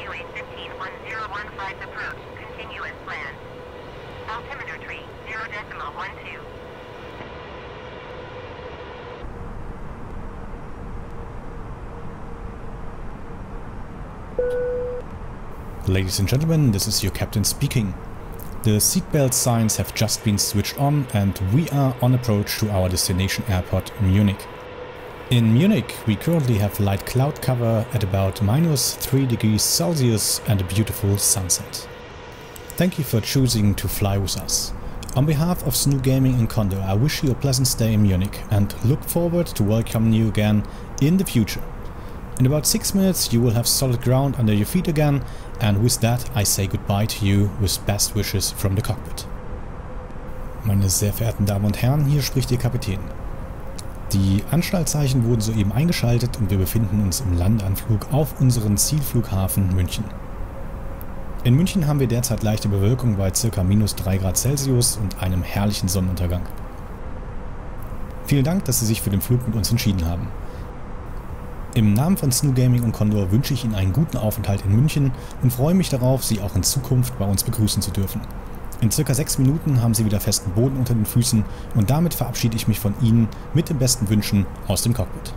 FNUA 151015 approach, continuous plan. Altimeter tree, 0.12. Ladies and gentlemen, this is your captain speaking. The seatbelt signs have just been switched on and we are on approach to our destination airport, Munich. In Munich, we currently have light cloud cover at about -3 degrees Celsius and a beautiful sunset. Thank you for choosing to fly with us. On behalf of Snoo Gaming and Condor, I wish you a pleasant stay in Munich and look forward to welcoming you again in the future. In about 6 minutes you will have solid ground under your feet again, and with that I say goodbye to you with best wishes from the cockpit. Meine sehr verehrten Damen und Herren, hier spricht Ihr Kapitän. Die Anschnallzeichen wurden soeben eingeschaltet und wir befinden uns im Landeanflug auf unseren Zielflughafen München. In München haben wir derzeit leichte Bewölkung bei ca. -3 Grad Celsius und einem herrlichen Sonnenuntergang. Vielen Dank, dass Sie sich für den Flug mit uns entschieden haben. Im Namen von Snoo Gaming und Condor wünsche ich Ihnen einen guten Aufenthalt in München und freue mich darauf, Sie auch in Zukunft bei uns begrüßen zu dürfen. In ca. 6 Minuten haben Sie wieder festen Boden unter den Füßen und damit verabschiede ich mich von Ihnen mit den besten Wünschen aus dem Cockpit.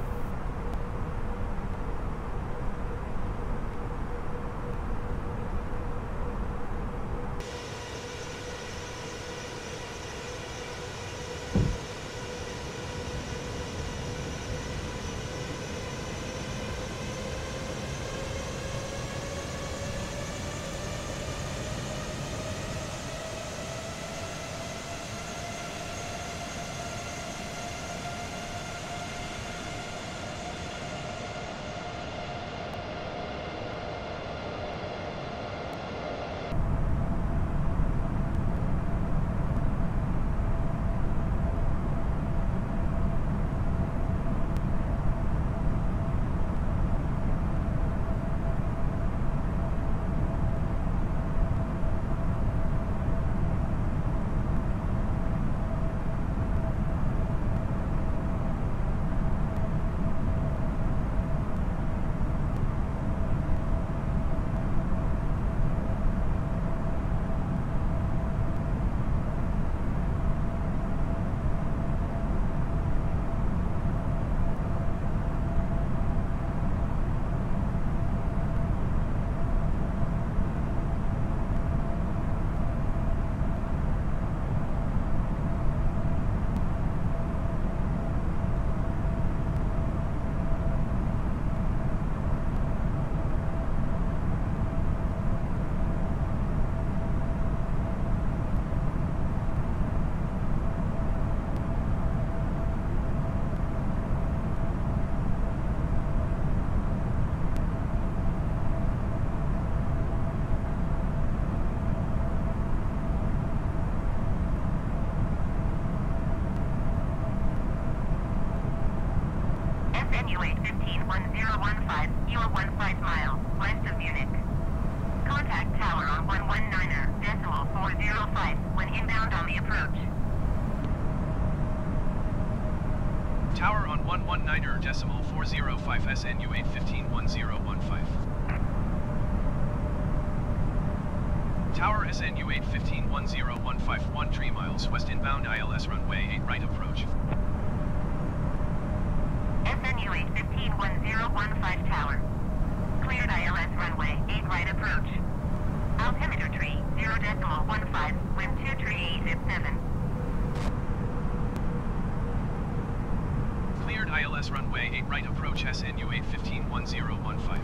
FNUA 151015, you are 15 miles west of Munich. Contact tower on 119.405 when inbound on the approach. Tower on 119.405 SNUA 151015. Tower SNU8 151015, 13 miles west inbound ILS runway 8 right approach. FNU8 151015 tower. Cleared ILS runway 8 right approach. Altimeter tree 0.15, wind 23857. Cleared ILS runway 8 right approach SNU8 151015.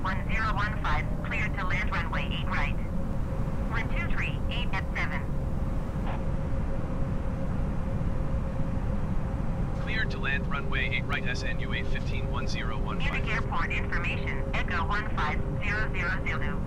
1015, cleared to land runway 8 right. 123, 8 at 7. Cleared to land runway 8 right SNU 8151015. Munich Airport information, Echo 15000 Zulu.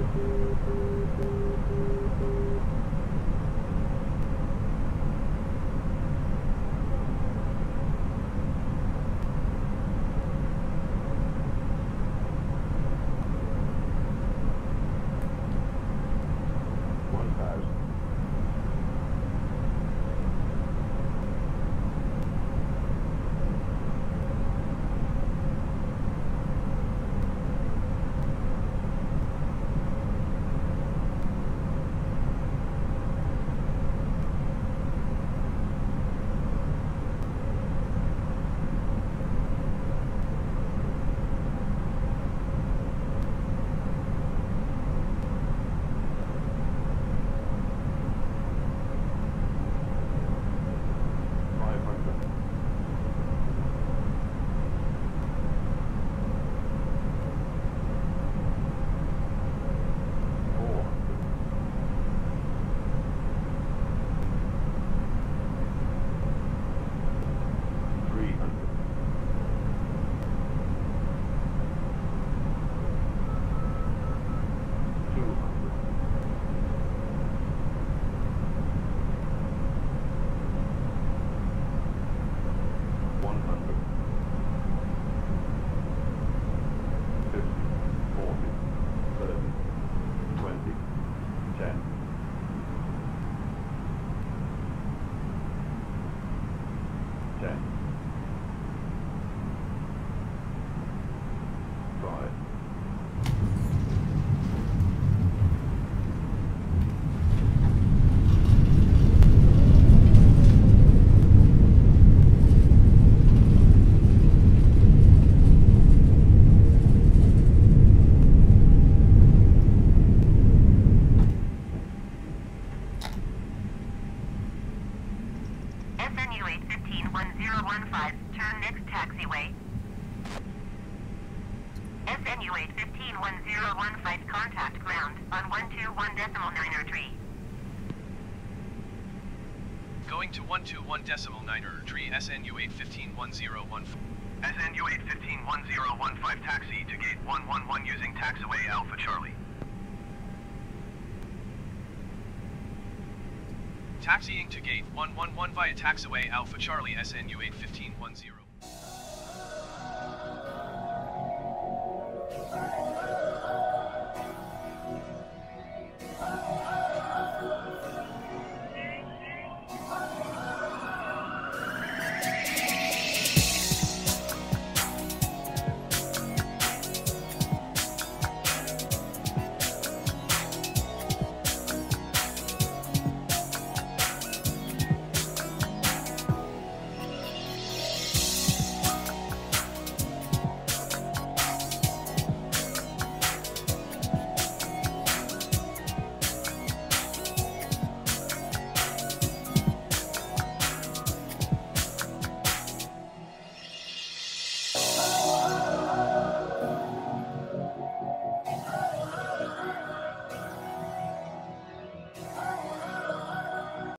SNU 8151015, turn next taxiway. SNU 8151015, contact ground on 121.903. Going to 121.903 SNU 8151015. SNU 8151015, taxi to gate 111 using taxiway Alpha Charlie. Taxiing to gate 111 via taxiway Alpha Charlie SNU 81510.